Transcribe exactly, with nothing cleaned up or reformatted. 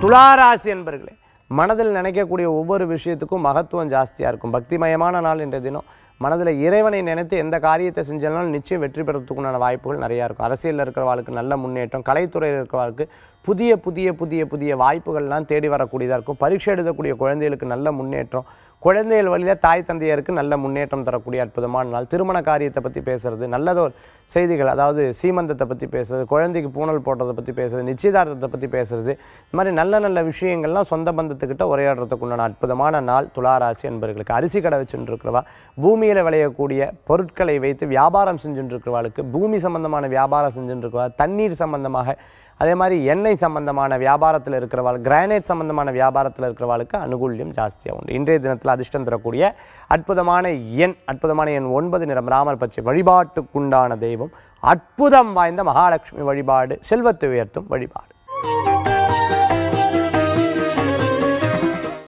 துளாராசி என்பர்களே, மனதில் நினைக்கக்கூடிய ஒவ்வொரு விஷயத்துக்கும் மகத்துவம் ஜாஸ்தியாக இருக்கும். பக்திமயமான நாள் இன்றைய தினம். மனதில் இறைவனை நினைத்து எந்த காரியத்தை செஞ்சாலும் நிச்சயம் வெற்றி பெறத்துக்குண்டான வாய்ப்புகள் நிறையா இருக்கும். அரசியலில் இருக்கிறவாளுக்கு நல்ல முன்னேற்றம், கலைத்துறையில் இருக்கிறவாளுக்கு புதிய புதிய புதிய புதிய வாய்ப்புகள்லாம் தேடி வரக்கூடியதாக இருக்கும். பரீட்சை எழுதக்கூடிய குழந்தைகளுக்கு நல்ல முன்னேற்றம், குழந்தைகள் வழியில் தாய் தந்தையருக்கு நல்ல முன்னேற்றம் தரக்கூடிய அற்புதமான நாள். திருமண காரியத்தை பற்றி பேசுகிறது, நல்லதொரு செய்திகள், அதாவது சீமந்தத்தை பற்றி பேசுறது, குழந்தைக்கு பூணல் போடுறதை பற்றி பேசுறது, நிச்சயதார்த்தத்தை பற்றி பேசுறது, இந்த மாதிரி நல்ல நல்ல விஷயங்கள்லாம் சொந்த பந்தத்துக்கிட்ட உரையாடுறதுக்கு உண்டான அற்புதமான நாள் துளாராசி என்பவர்களுக்கு. அரிசி கடை வச்சுட்டு இருக்கிறவா, பூமியில் விளையக்கூடிய பொருட்களை வைத்து வியாபாரம் செஞ்சுட்டு இருக்கிறவாளுக்கு, பூமி சம்பந்தமான வியாபாரம் செஞ்சுட்டு இருக்கிறவா, தண்ணீர் சம்பந்தமாக, அதே மாதிரி எண்ணெய் சம்பந்தமான வியாபாரத்தில் இருக்கிறவாள், கிரானைட் சம்பந்தமான வியாபாரத்தில் இருக்கிறவாளுக்கு அனுகூல்யம் ஜாஸ்தியாக உண்டு. இன்றைய தினத்தில் அதிர்ஷ்டம் தரக்கூடிய அற்புதமான எண் அற்புதமான எண் ஒன்பது, நிறம் ராமர் பச்சை. வழிபாட்டுக்குண்டான தெய்வம் அற்புதம் வாய்ந்த மகாலட்சுமி வழிபாடு, செல்வத்தை உயர்த்தும் வழிபாடு.